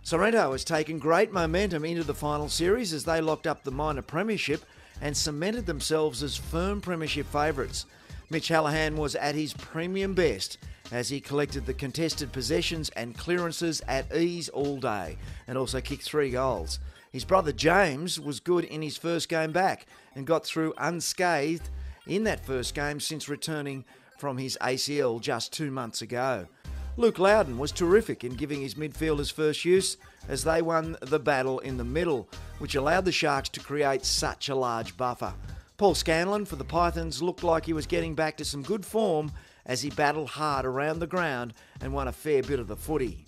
Sorrento has taken great momentum into the final series as they locked up the minor premiership and cemented themselves as firm premiership favourites. Mitch Hallahan was at his premium best as he collected the contested possessions and clearances at ease all day and also kicked 3 goals. His brother James was good in his first game back and got through unscathed in that first game since returning from his ACL just 2 months ago. Luke Loudon was terrific in giving his midfielders first use as they won the battle in the middle, which allowed the Sharks to create such a large buffer. Paul Scanlon for the Pythons looked like he was getting back to some good form as he battled hard around the ground and won a fair bit of the footy.